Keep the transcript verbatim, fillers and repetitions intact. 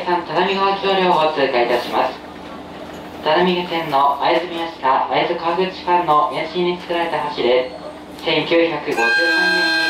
山只見川橋梁を通過いたします。只見線の会津宮下会津川口間の延伸に作られた橋で、せんきゅうひゃくごじゅうさんねんに